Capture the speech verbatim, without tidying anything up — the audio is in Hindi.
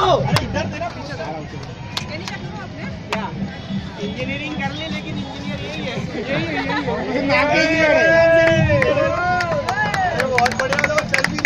अरे इधर तेरा पीछे क्या इंजीनियरिंग कर ले, लेकिन इंजीनियर यही है, यही है, यही है। बहुत बढ़िया, चल भी